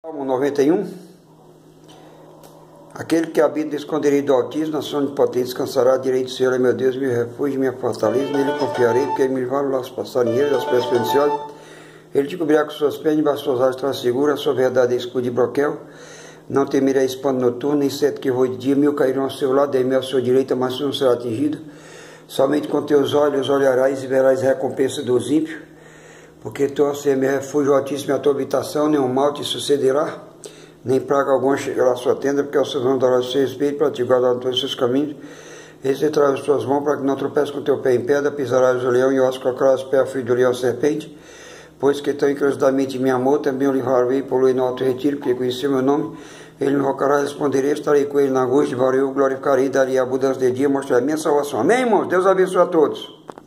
Salmo 91. Aquele que habita no esconderijo do Altíssimo, na sombra onipotente, descansará à direita do Senhor, é meu Deus, meu refúgio, minha fortaleza, nele confiarei, porque ele me livrará dos passarinheiros, das pedras perniciosas. Ele te cobrirá com suas pernas, debaixo das suas asas estará seguro, a sua verdade é escudo de broquel. Não temerá espanto noturno, nem inseto que voe de dia, 1000 cairão ao seu lado, 10.000 à sua direita, mas tu não será atingido. Somente com teus olhos olharás e verás a recompensa dos ímpios, porque tu, Senhor, é meu refúgio, Altíssimo, é a tua habitação, nenhum mal te sucederá, nem praga alguma chegará à sua tenda, porque aos seus anjos dará o seu respeito para te guardar em todos os seus caminhos. Eles te trazem as tuas mãos para que não tropeces com teu pé em pedra, pisarás o leão e os colocarás os pés ao fio do leão serpente. Pois que tão encarecidamente me amou, também o livrarei e poluei no alto retiro, porque conheceu meu nome. Ele me invocará, responderei, estarei com ele na angústia, eu glorificarei, darei abundância de dia, mostrarei a minha salvação. Amém, irmãos? Deus abençoe a todos.